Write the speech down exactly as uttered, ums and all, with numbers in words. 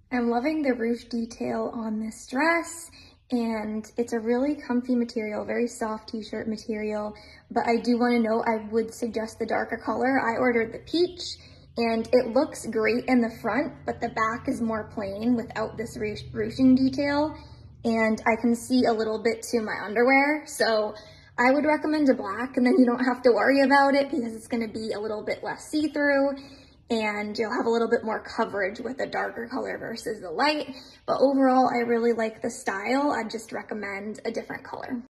I'm loving the ruche detail on this dress, and it's a really comfy material, very soft t-shirt material, but I do want to note I would suggest the darker color. I ordered the peach, and it looks great in the front, but the back is more plain without this ruching detail, and I can see a little bit to my underwear, so I would recommend a black, and then you don't have to worry about it because it's going to be a little bit less see-through, and you'll have a little bit more coverage with a darker color versus the light. But overall, I really like the style. I'd just recommend a different color.